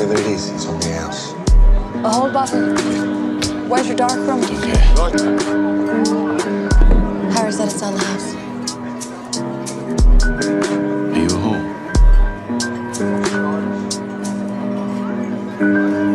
whatever it is, it's on the house. A whole bottle. Where's your dark room? Okay. Right. Harry said it's on the house. Are you home?